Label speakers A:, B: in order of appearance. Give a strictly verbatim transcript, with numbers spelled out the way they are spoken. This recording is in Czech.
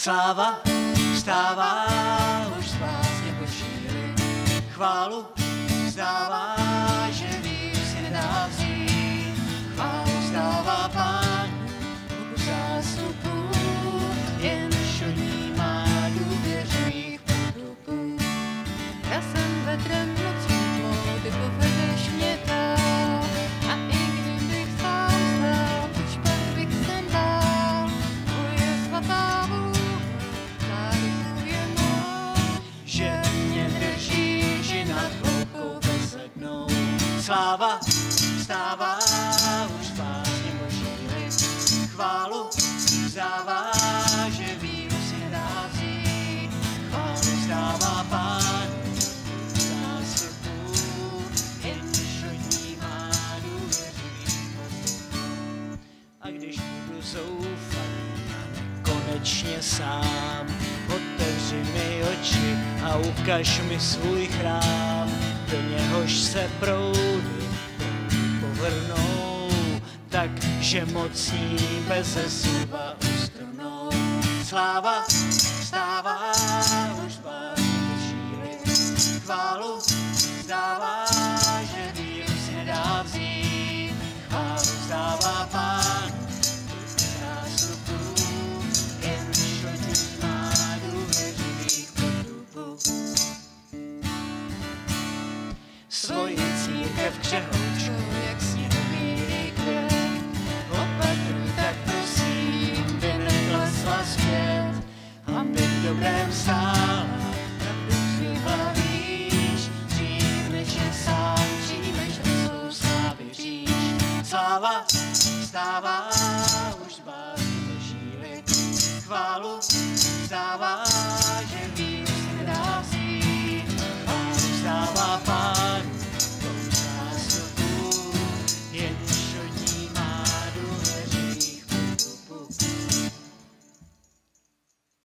A: Sláva vstává, už spásně pošíli, chválu vzdává, že víc si nedá vzít. Chválu vzdává Pán u zástupu, jenž od ní má důvěřivých postupů.
B: Já jsem vetrem nocí tmou, ty povedeš mě dál. A i kdybych sám znal, proč pak bych sem dál. Tvoje svatá vůle, nárokuje mou,
A: Že mě drží, že nad hloubkou bezednou. Sláva vstává, už spásně pošíli, chválu vzdává, že víru si nedá vzít. Chválu vzdává Pán zástupů, jenž od ní má důvěřivých postupů. A když budu zoufalý a nekonečně sám, otevři mi oči a ukaž mi svůj chrám, do něhož se proudy povrnou, takže mocní beze slova ustrnou. Sláva vstává, už spásně pošíli, chválu vzdává, že víru si nedá vzít. Chválu vzdává Pán zástupů, jenž od ní má důvěřivých postupů. Svoji církev křehoučkou, jak sněhový květ, opatruj tak prosím, by neklesla zpět, aby v dobrém stála, pravdu svýva víš, dřív než je sám, dřív než svou slávy říš. Sláva vstává,